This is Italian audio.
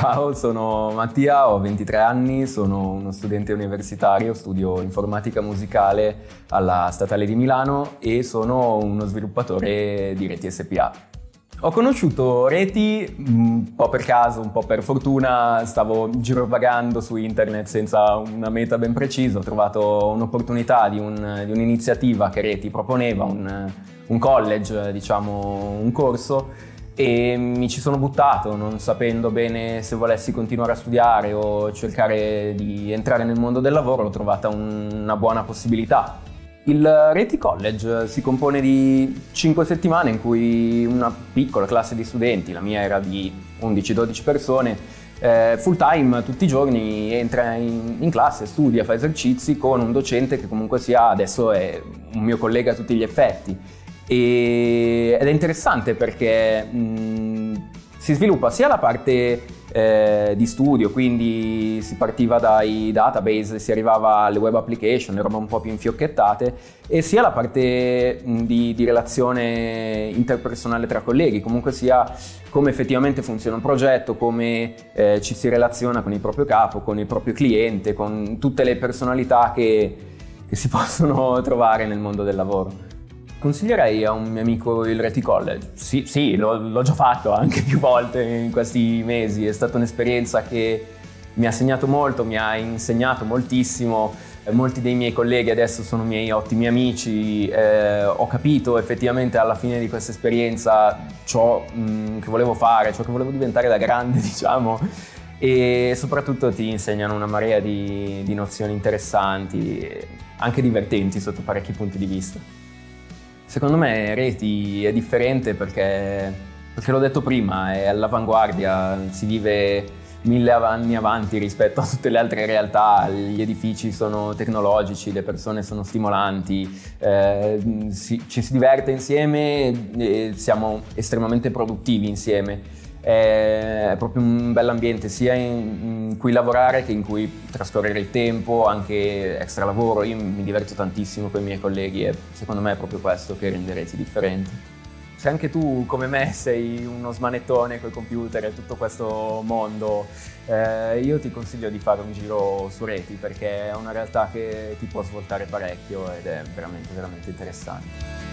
Ciao, sono Mattia, ho 23 anni, sono uno studente universitario, studio informatica musicale alla Statale di Milano e sono uno sviluppatore di Reti SpA. Ho conosciuto Reti un po' per caso, un po' per fortuna, stavo girovagando su internet senza una meta ben precisa, ho trovato un'opportunità di un'iniziativa che Reti proponeva, un college, diciamo, un corso, e mi ci sono buttato non sapendo bene se volessi continuare a studiare o cercare di entrare nel mondo del lavoro. L'ho trovata una buona possibilità. Il Reti College si compone di 5 settimane in cui una piccola classe di studenti, la mia era di 11-12 persone, full time tutti i giorni entra in classe, studia, fa esercizi con un docente che comunque sia adesso è un mio collega a tutti gli effetti. Ed è interessante perché si sviluppa sia la parte di studio, quindi si partiva dai database, si arrivava alle web application, le robe un po' più infiocchettate, e sia la parte di relazione interpersonale tra colleghi, comunque sia come effettivamente funziona un progetto, come ci si relaziona con il proprio capo, con il proprio cliente, con tutte le personalità che si possono trovare nel mondo del lavoro. Consiglierei a un mio amico il Reti College? Sì, l'ho già fatto anche più volte in questi mesi, è stata un'esperienza che mi ha segnato molto, mi ha insegnato moltissimo, molti dei miei colleghi adesso sono miei ottimi amici, ho capito effettivamente alla fine di questa esperienza ciò che volevo fare, ciò che volevo diventare da grande, diciamo, e soprattutto ti insegnano una marea di nozioni interessanti, anche divertenti sotto parecchi punti di vista. Secondo me Reti è differente perché l'ho detto prima, è all'avanguardia, si vive 1000 anni avanti rispetto a tutte le altre realtà, gli edifici sono tecnologici, le persone sono stimolanti, ci si diverte insieme e siamo estremamente produttivi insieme. È proprio un bell'ambiente sia in cui lavorare che in cui trascorrere il tempo, anche extra lavoro. Io mi diverto tantissimo con i miei colleghi e secondo me è proprio questo che rende Reti differente. Se anche tu come me sei uno smanettone col computer e tutto questo mondo, io ti consiglio di fare un giro su Reti perché è una realtà che ti può svoltare parecchio ed è veramente interessante.